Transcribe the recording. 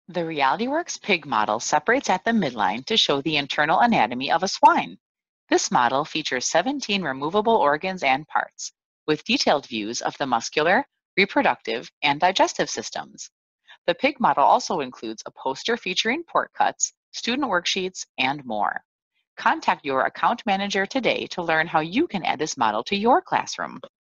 The RealityWorks pig model separates at the midline to show the internal anatomy of a swine. This model features 17 removable organs and parts, with detailed views of the muscular, reproductive, and digestive systems. The pig model also includes a poster featuring pork cuts, student worksheets, and more. Contact your account manager today to learn how you can add this model to your classroom.